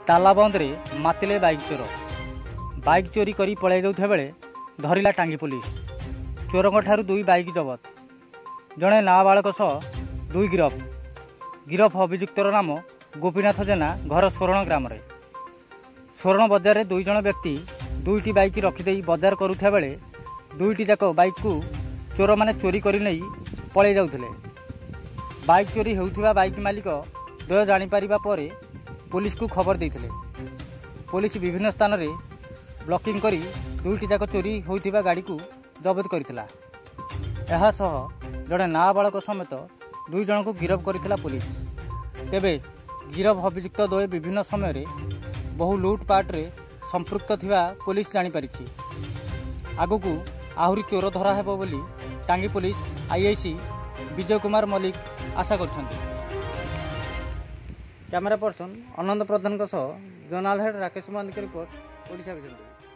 तालाबंदे मातिले bike चोरी करी पलाई जाउथा बेले धरिला टांगी पुलिस। चोरंक ठारू 2 बाइक जबत, जड़े नाबालक सह 2 गिरफ अभियुक्तर नाम गोपीनाथ जेना, घर स्वर्ण ग्राम। स्वर्ण बजार में 2 जण व्यक्ति 2टी बाइक रखिदे बजार करुवा बेले 2टी जाक बाइक को चोर मैंने चोरी कर नहीं पलाई जाउथिले। बाइक चोरी होउथिबा बाइक मालिक दय जानीपर पुलिस को खबर देते। पुलिस विभिन्न स्थान में ब्लॉकिंग करी 2टी जाक चोरी होइथिबा गाड़ी को जबत करथिला। एहा सह जड़े नाबालक समेत 2 जन को गिरफ करथिला पुलिस। तेबे गिरफ अभियुक्त द्वय विभिन्न समय बहु लुटपाट रे संपृक्त थिबा पुलिस जानी पारिछि। आगुकू आहुरी चोर धरा हेबो बोली टांगी पुलिस आईआईसी विजय कुमार मल्लिक आशा करछन्ति। कैमरा पर्सन अनंत प्रधान सह जर्नल head Rakesh Mohanty report, Odisha vision.